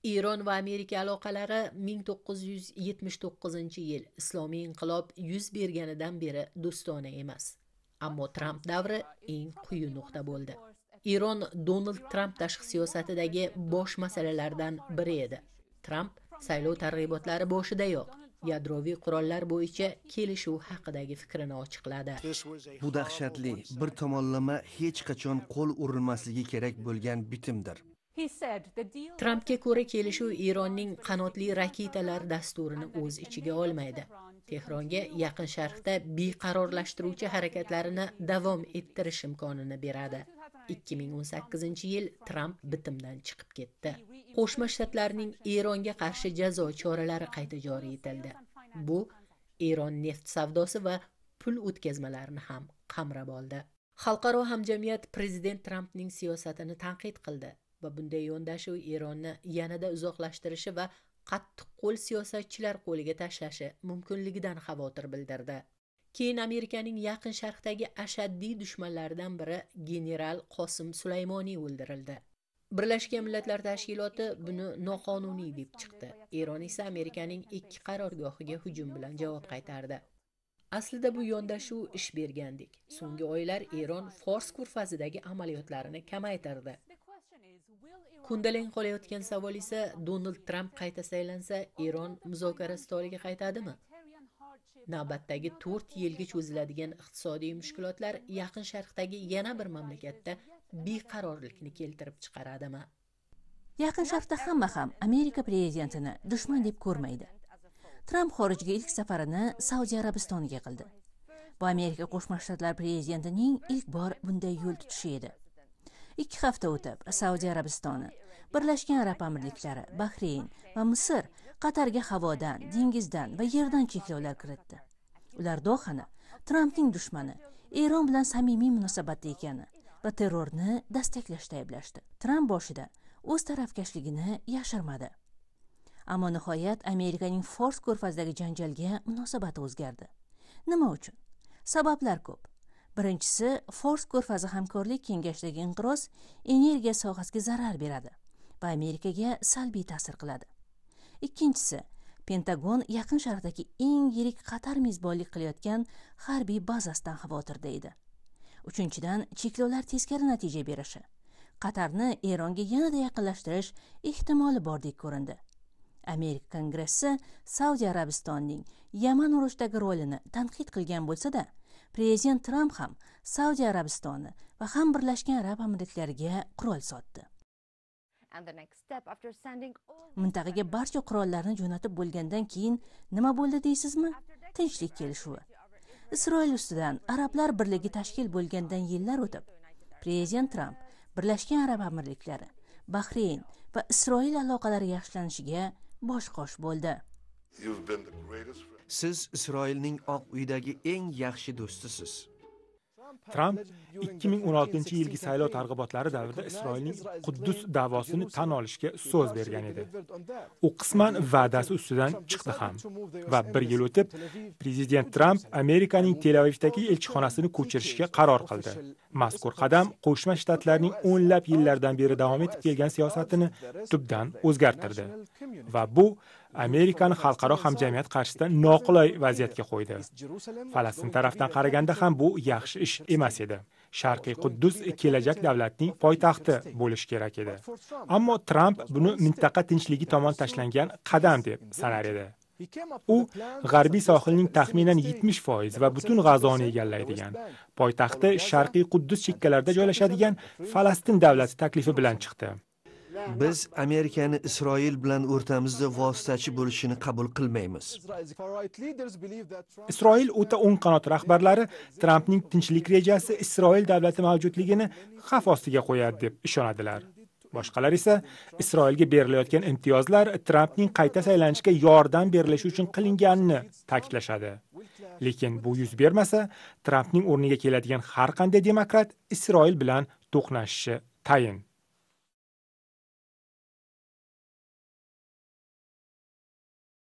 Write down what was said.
Eron va Amerika aloqalari 1979-yil Islomiy inqilob yuz berganidan beri do'stona emas. Ammo Trump davri eng quyi nuqta bo'ldi. Eron Donald Trump tashqi siyosatidagi bosh masalalardan biri edi. Trump saylov targ'ibotlari boshidayoq yadroviy qurollar bo'yicha kelishuv haqidagi fikrini ochiqladi. Bu dahshatli, bir tomonlama hech qachon qo'l urilmasligi kerak bo'lgan bitimdir. Trumpga ko'ra kelishuv Eronning qanotli raketalar dasturini o'z ichiga olmaydi. Tehronga Yaqin Sharqda beqarorlashtiruvchi harakatlarini davom ettirish imkonini beradi. 2018-yil Trump bitimdan chiqib ketdi. Qo'shma Shtatlarning Eronga qarshi jazo choralari qayta joriy etildi. Bu Eron neft savdosi va pul o'tkazmalarini ham qamrab oldi. Xalqaro hamjamiyat prezident Trumpning siyosatini tanqid qildi va bunday yondashuv Eronni yanada uzoqlashtirishi va qattiq qo'l siyosatchilar qo'liga tashlashi mumkinligidan xavotir bildirdi. Keyin Amerikaning Yaqin Sharqdagi ashaddiy dushmanlaridan biri general Qosim Sulaymoniy o'ldirildi. Birlashgan Millatlar Tashkiloti buni noqonuniy deb chiqdi. Eron esa Amerikaning 2 qarorgohiga hujum bilan javob qaytardi. Aslida bu yondashuv ish bergandek. So'nggi oylar Eron Fors ko'rfazidagi amaliyotlarini kamaytirdi. Kundaleng qolayotgan savol esa Donald Trump qayta saylansa, Eron muzokara stoliga qaytadimi? Navbatdagi 4 yilga cho'ziladigan iqtisodiy mushkulotlar Yaqin Sharqdagi yana bir mamlakatda beqarorlikni keltirib chiqaradimi? Yaqin Sharqda hamma ham Amerika prezidentini dushman deb ko'rmaydi. Trump xorijga ilk safarini Saudiya Arabistoniga qildi. Bu Amerika Qo'shma Shtatlar prezidentining ilk bor bunday yo'l tutishi edi. 2 hafta o'tib, Saudiya Arabistoni, Birlashgan Arab Amirliklari, Bahreyn va Misr Qatarga havodan, dengizdan va yerdan cheklovlar kiritdi. Ular Dohani Trumpning dushmani, Eron bilan samimiy munosabatda ekani va terrorni dastaklashda ayblashdi. Trump boshida o'z tarafkashligini yashirmadi. Ammo nihoyat Amerikaning Fors ko'rfazidagi janjalga munosabati o'zgardi. Nima uchun? Sabablar ko'p. Birinchisi, Fors ko'rfazi hamkorlik kengashidagi inqiroz energiya sohasiga zarar beradi va Amerikaga salbiy ta'sir qiladi. Ikkinchisi, Pentagon Yaqin Sharqdagi eng yirik Qatar mezbonlik qilayotgan harbiy bazasidan xavotirda edi. Uchinchidan, cheklovlar teskari natija berishi Qatarni Eronga yanada yaqinlashtirish ehtimoli bordek ko'rindi. Amerika Kongressi Saudiya Arabistonining Yaman urushidagi rolini tanqid qilgan bo'lsa-da, prezident Trump ham Saudiya Arabistoni va ham Birlashgan Arab Amirliklariga qurol sotdi. Mintaqaga barcha qurollarni jo'natib bo'lgandan keyin nima bo'ldi deysizmi? Tinchlik kelishuvi. Isroil ustidan Arablar birligi tashkil bo'lgandan yillar o'tib, prezident Trump Birlashgan Arab Amirliklari, Bahreyn va Isroil aloqalari yaxshilanishiga bosh-qosh bo'ldi. Siz Isroilning Oq uydagi eng yaxshi do'stisiz. Trump 2016-yilgi saylov targ'ibotlari davrida Isroilning Quddus da'vosini tan olishga so'z bergan edi. U qisman va'dasi ustidan chiqdi ham va 1 yil o'tib prezident Trump Amerikaning Tel Avivdagi elchixonasini ko'chirishga qaror qildi. Mazkur qadam Qo'shma Shtatlarning o'nlab yillardan beri davom etib kelgan siyosatini tubdan o'zgartirdi va bu Amerikani xalqaro hamjamiyat qarshisida noqulay vaziyatga qo'ydi. Falastin tarafdan qaraganda ham bu yaxshi ish emas edi. Sharqiy Quddus kelajak davlatning poytaxti bo'lishi kerak edi. Ammo Trump buni mintaqa tinchligi tomon tashlangan qadam deb sanar edi. U g'arbiy sohilning taxminan 70% va butun G'azoni egallaydigan, poytaxti Sharqiy Quddus chekkalarida joylashadigan Falastin davlati taklifi bilan chiqdi. Biz Amerikani Isroil bilan o'rtamizda vositachi bo'lishini qabul qilmaymiz. Isroil o'ta o'ng qanot rahbarlari Trumpning tinchlik rejasi Isroil davlati mavjudligini xavf ostiga qo'yadi deb ishonadilar. Boshqalar esa Isroilga berilayotgan imtiyozlar Trumpning qayta saylanishiga yordam berilishi uchun qilinganini ta'kidlashadi. Lekin bu yuz bermasa, Trumpning o'rniga keladigan har qanday demokrat Isroil bilan to'qnashishi tayin.